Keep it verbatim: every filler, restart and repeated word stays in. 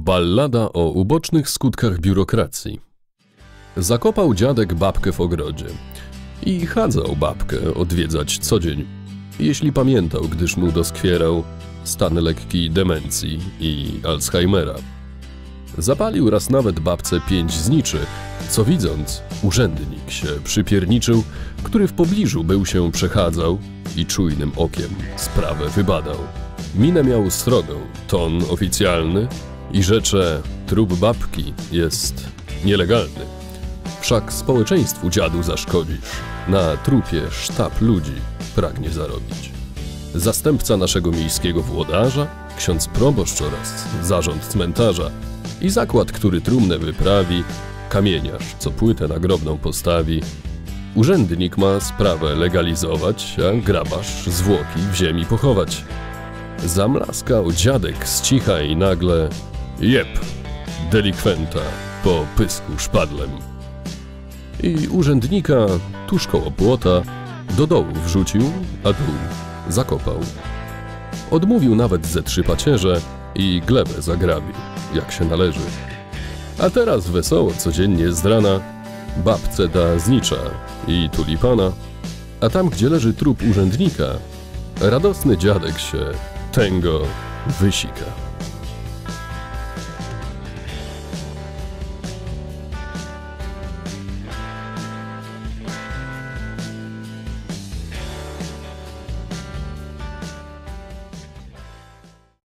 Ballada o ubocznych skutkach biurokracji. Zakopał dziadek babkę w ogrodzie i chadzał babkę odwiedzać co dzień, jeśli pamiętał, gdyż mu doskwierał stan lekkiej demencji i Alzheimera. Zapalił raz nawet babce pięć zniczy, co widząc, urzędnik się przypierniczył, który w pobliżu był się przechadzał i czujnym okiem sprawę wybadał. Minę miał srogą, ton oficjalny i rzecze trup babki jest nielegalny. Wszak społeczeństwu, dziadu, zaszkodzisz, na trupie sztab ludzi pragnie zarobić. Zastępca naszego miejskiego włodarza, ksiądz proboszcz oraz zarząd cmentarza i zakład, który trumnę wyprawi, kamieniarz, co płytę nagrobną postawi. Urzędnik ma sprawę legalizować, a grabarz zwłoki w ziemi pochować. Zamlaskał dziadek z cicha i nagle jeb, delikwenta po pysku szpadlem. I urzędnika tuż koło płota do dołu wrzucił, a dół zakopał. Odmówił nawet ze trzy pacierze i glebę zagrabił, jak się należy. A teraz wesoło codziennie z rana babce da znicza i tulipana, a tam, gdzie leży trup urzędnika, radosny dziadek się tęgo wysika.